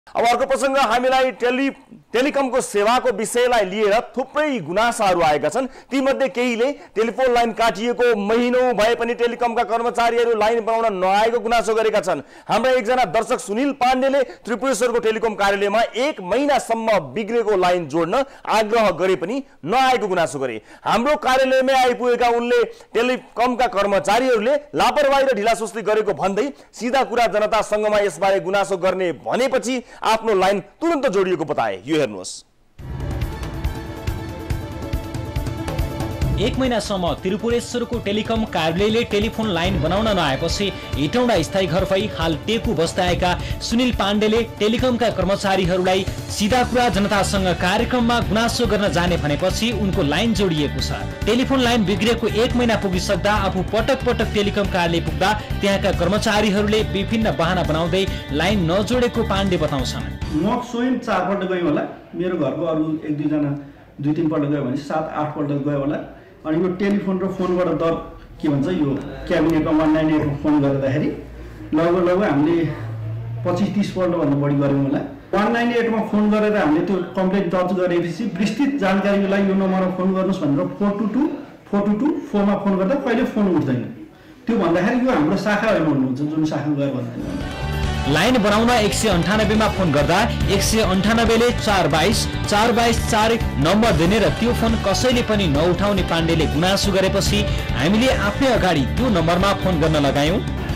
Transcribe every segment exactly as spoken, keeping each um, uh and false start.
अब अर्को प्रसंग हामीलाई टेली टेलिकमको सेवाको विषयलाई लिएर थुप्रै गुनासाहरू आएका छन्। तीमध्ये केहीले टेलिफोन लाइन काटिएको महिनौं भए पनि टेलिकमका कर्मचारीहरू लाइन बनाउन नआएको गुनासो गरेका छन्। हाम्रा एकजना दर्शक सुनिल पाण्डेले त्रिपुरेश्वरको टेलिकम कार्यालयमा एक महिनासम्म बिग्रेको लाइन जोड्न आग्रह गरे पनि नआएको गुनासो गरे। हाम्रो कार्यालयमै आइपुगेका उनले टेलिकमका कर्मचारीहरूले लापरवाही र ढिलासुस्ती गरेको भन्दै सिधा कुरा जनतासँगमा यसबारे गुनासो गर्ने भनेपछि आफ्नो लाइन तुरन्त जोडिएको बताए। यो हेर्नुहोस्। एक महिनासम्म त्रिपुरेश्वरको टेलिकम कार्यालयले टेलिफोन लाइन बनाउन नआएपछि हेटौँडा स्थायी घर भई हाल टेकु बस्दै आएका सुनिल पाण्डेले टेलिकमका कर्मचारीहरूलाई सिधा कुरा जनतासँग कार्यक्रममा गुनासो गर्न जाने भनेपछि उनको लाइन जोडिएको छ। टेलिफोन लाइन बिग्रेको एक महिना पुगिसक्दा आफू पटक पटक टेलिकम कार्यालय पुग्दा त्यहाँका कर्मचारीहरूले विभिन्न बहाना बनाउँदै लाइन नजोडेको पाण्डे बताउँछन्। म स्वयं चारपल्ट गएँ होला, मेरो घरको अरू एक दुईजना दुई तिनपल्ट गयो भने सात आठपल्ट गयो होला। अनि यो टेलिफोन र फोनबाट दर के भन्छ यो क्याबिनेटमा वान नाइन एटमा फोन गर्दाखेरि लगभग लगभग हामीले पच्चिस तिसपल्ट भन्दा बढी गऱ्यौँ होला। वान नाइन एटमा फोन गरेर हामीले त्यो कम्प्लेन दर्ज गरेपछि विस्तृत जानकारीको लागि यो नम्बरमा फोन गर्नुहोस् भनेर four two two four two two फोरमा फोन गर्दा कहिले फोन उठ्दैन। त्यो भन्दाखेरि यो हाम्रो शाखा होइन भन्नुहुन्छ, जुन शाखा गयो भन्दाखेरि लाइन बनाउन एक सय अन्ठानब्बेमा फोन गर्दा एक सय अन्ठानब्बेले चार बाइस चार बाइस चार नम्बर दिने र त्यो फोन कसैले पनि नउठाउने पाण्डेले गुनासो गरेपछि हामीले आफ्नै अगाडि त्यो नम्बरमा फोन गर्न लगायौं।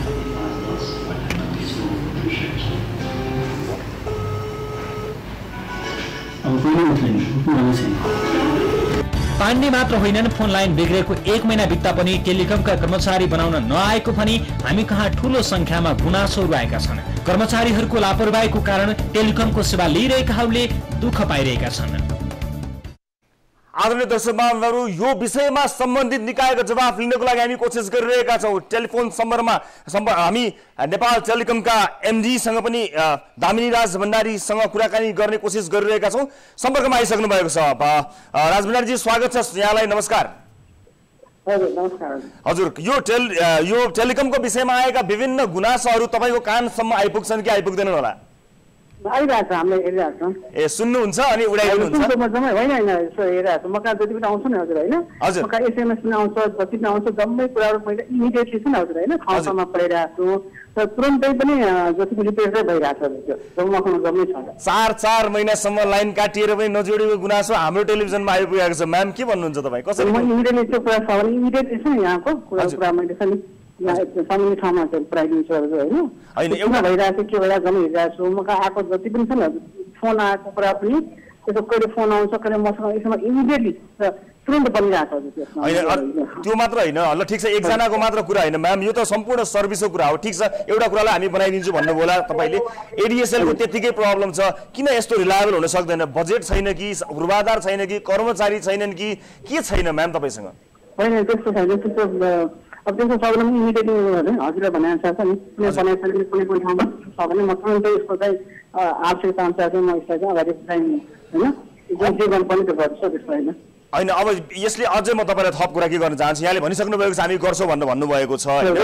पाण्डे मात्र होइनन्, फोन लाइन बिग्रेको एक महिना बित्दा पनि टेलिकमका कर्मचारी बनाउन नआएको भनी हामी कहाँ ठूलो संख्यामा गुनासोहरू आएका छन्। कर्मचारीहरूको लापरवाहीको कारण टेलिकमको सेवा लिइरहेकाहरूले दुःख पाइरहेका छन्। आदरणीय दर्शक महानुभावहरू, यो विषयमा सम्बन्धित निकायको जवाफ लिनको लागि हामी कोसिस गरिरहेका छौँ। टेलिफोन सम्पर्कमा हामी नेपाल टेलिकमका एमडीसँग पनि दामिनी राज भण्डारीसँग कुराकानी गर्ने कोसिस गरिरहेका छौँ। सम्पर्कमा आइसक्नु भएको छ राज भण्डारीजी, स्वागत छ यहाँलाई। नमस्कार। हजुर नमस्कार। हजुर, यो टेल यो टेलिकमको विषयमा आएका विभिन्न गुनासोहरू तपाईँको कानसम्म आइपुग्छन् कि आइपुग्दैनन् होला? आइरहेको छ, हामीले हेरिरहेको छौँ। ए सुन्नुहुन्छ अनि उडाइदिनुहुन्छ? जम्मै होइन होइन यसो हेरिरहेको छु। म कहाँ जति पनि आउँछ नि हजुर होइन, म कहाँ एसएमएस पनि आउँछ, जति पनि आउँछ जम्मै कुराहरू मैले इमिडिएटली छ नि हजुर होइन, ठाउँ ठाउँमा पढाइरहेको छु र तुरन्तै पनि जति पनि रिपेयरै भइरहेको छ। जम्मा जम्मै छ। चार चार महिनासम्म लाइन काटिएर पनि नजोडेको गुनासो हाम्रो टेलिभिजनमा आइपुगेको छ। म्याम के भन्नुहुन्छ तपाईँ? कसरी म इमिडिएटली त्यो कुरा छ भने इमिडिएटली छ नि यहाँको कुरा कुरा मैले छ नि सामान्य ठाउँमा पुऱ्याइदिन्छु होइन। एउटा भइरहेको छ, के भइरहेको जम्मै हेरिरहेको छु। म कहाँ आएको जति पनि छ नि फोन आएको कुरा पनि त्यसो कहिले फोन आउँछ कहिले मसँग यसमा इमिडिएटली तुरन्त बनिरहेको छ। त्यो मात्र होइन, ल ठिक छ, एकजनाको मात्र कुरा होइन म्याम, यो त सम्पूर्ण सर्भिसको कुरा हो। ठिक छ, एउटा कुरालाई हामी बनाइदिन्छु भन्नुभयो होला तपाईँले। एडिएसएलको त्यतिकै प्रब्लम छ, किन यस्तो रिलायबल हुन सक्दैन? बजेट छैन कि, पूर्वाधार छैन कि, कर्मचारी छैनन् कि, के छैन म्याम तपाईँसँग? होइन त्यस्तो छैन, त्यस्तो अब त्यस्तो छ भने इमिडिएटली हजुरलाई भनेको छ नि, कुनै बनाएको छ कुनै कुनै ठाउँमा छ भने म तुरन्तै यसको चाहिँ आवश्यकता अनुसार चाहिँ म यसलाई चाहिँ अगाडि चाहिँ होइन जुन जे गर्नुपर्ने त्यो गर्छु। त्यस्तो होइन होइन। अब यसले अझै म तपाईँलाई थप कुरा के गर्न चाहन्छु। यहाँले भनिसक्नु भएको छ हामी गर्छौँ भनेर भन्नुभएको छ होइन।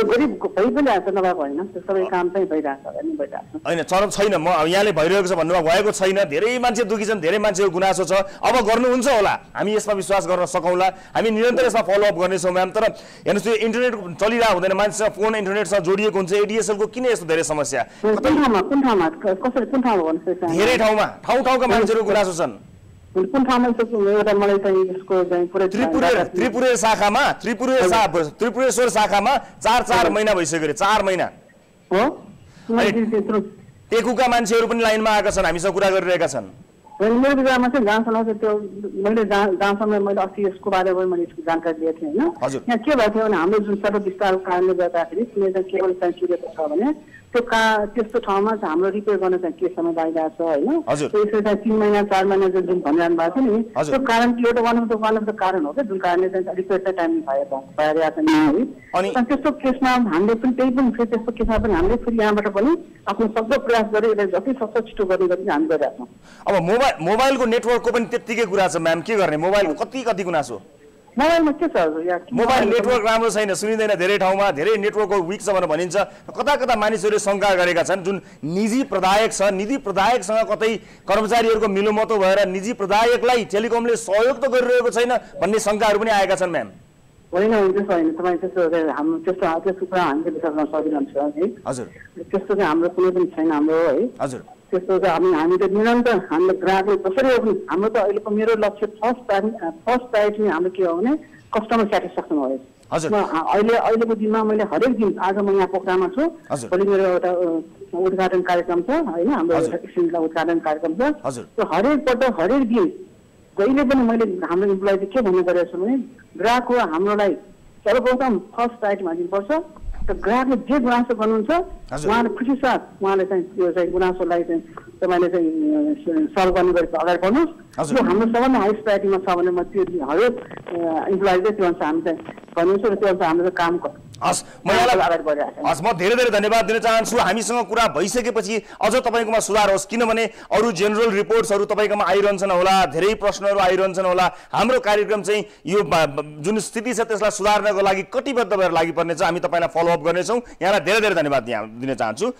चरम छैन, म यहाँले भइरहेको छ भन्नुभएको भएको छैन। धेरै मान्छे दुखी छन्, धेरै मान्छेको गुनासो छ। अब गर्नुहुन्छ होला, हामी यसमा विश्वास गर्न सकौँला। हामी निरन्तर यसमा फलोअप गर्नेछौँ म्याम। तर हेर्नुहोस् यो इन्टरनेट चलिरहेको हुँदैन, मान्छेसँग फोन इन्टरनेटसँग जोडिएको हुन्छ। एडिएसएलको किन यस्तो धेरै समस्या? धेरै ठाउँमा ठाउँ ठाउँका मान्छेहरूको गुनासो छन्। त्रिपुरे शाखामा त्रिपुरेश्वर शाखामा चार चार महिना भइसक्यो। चार महिना टेकुका मान्छेहरू पनि लाइनमा आएका छन्, हामीसँग कुरा गरिरहेका छन्। मेरो विचारमा चाहिँ जहाँसम्म त्यो मैले जहाँसम्म मैले अस्ति यसको बारेमा मैले जानकारी दिएको थिएँ होइन। यहाँ के भएको थियो भने हाम्रो जुन सर्व विस्तारको कारणले गर्दाखेरि कुनै चाहिँ केवल चाहिँ चिरेको छ भने त्यो का त्यस्तो ठाउँमा चाहिँ हाम्रो रिपेयर गर्न चाहिँ के समय लागिरहेको छ होइन। त्यसो चाहिँ तिन महिना चार महिना जुन भनिरहनु भएको छ नि, त्यो कारण एउटा one of the one of the कारण हो क्या, जुन कारणले चाहिँ रिपेयर चाहिँ टाइम भएर भइरहेको छ नि। अनि त्यस्तो केसमा हामीले पनि त्यही पनि फेरि त्यस्तो केसमा पनि हामीले फेरि यहाँबाट पनि आफ्नो सक्दो प्रयास गरेर यसलाई जति सक्दो छिटो गर्ने गरी हामी गरिरहेको छौँ। अब मोबाइल मोबाइलको नेटवर्कको पनि त्यत्तिकै कुरा छ म्याम, के गर्ने? मोबाइलको कति कति गुनासो मोबाइलमा के छ हजुर यहाँ मोबाइल नेटवर्क राम्रो छैन, सुनिँदैन धेरै ठाउँमा, धेरै नेटवर्कको विक छ भनेर भनिन्छ। कता कता मानिसहरूले शङ्का गरेका छन् जुन निजी प्रदायक छ, निजी प्रदायकसँग कतै कर्मचारीहरूको मिलोमतो भएर निजी प्रदायकलाई टेलिकमले सहयोग त गरिरहेको छैन भन्ने शङ्काहरू पनि आएका छन् म्याम। होइन होइन त्यस्तो होइन, तपाईँ त्यस्तो हाम्रो त्यस्तो त्यस्तो कुरा हामीले विचार गर्न सक्दैनौँ है हजुर। त्यस्तो चाहिँ हाम्रो कुनै पनि छैन हाम्रो है हजुर। त्यस्तो चाहिँ हामी हामी त निरन्तर हाम्रो ग्राहकले कसरी हो भने हाम्रो त अहिलेको मेरो लक्ष्य फर्स्ट प्राइम फर्स्ट प्रायोरिटी हाम्रो के हो भने कस्टमर सेटिस्फ्याक्सन हो। हजुर। अहिले अहिलेको दिनमा मैले हरेक दिन, आज म यहाँ पोखरामा छु, भोलि मेरो एउटा उद्घाटन कार्यक्रम छ होइन, हाम्रो एउटा उद्घाटन कार्यक्रम छ। त्यो हरेक पल्ट हरेक दिन जहिले पनि मैले हाम्रो इम्प्लोइजले के भन्ने गरेको छु भने ग्राहकको हाम्रोलाई सर्वप्रथम फर्स्ट प्रायोरिटीमा दिनुपर्छ। त ग्राहकले जे गुनासो गर्नुहुन्छ उहाँले खुसी साथ उहाँले चाहिँ त्यो चाहिँ गुनासोलाई चाहिँ तपाईँले चाहिँ सल्भ गर्ने गरेर अगाडि बढ्नुहोस्। त्यो हाम्रो सबभन्दा हाइस्ट प्रायोरिटीमा छ भने म त्यो हरेक इम्प्लोइजले त्यो अनुसार हामी चाहिँ गर्नुहुन्छ र त्यो अनुसार हाम्रो चाहिँ काम गर्छ। हस्, म यहाँलाई हस् म धेरै धेरै धन्यवाद दिन चाहन्छु। हामीसँग कुरा भइसकेपछि अझ तपाईँकोमा सुधार होस्, किनभने अरू जेनरल रिपोर्ट्सहरू तपाईँकोमा आइरहन्छन् होला, धेरै प्रश्नहरू आइरहन्छन् होला। हाम्रो कार्यक्रम चाहिँ यो जुन स्थिति छ त्यसलाई सुधार्नको लागि कटिबद्ध भएर लागि पर्नेछ। हामी तपाईँलाई फलोअप गर्नेछौँ। यहाँलाई धेरै धेरै धन्यवाद दिन चाहन्छु।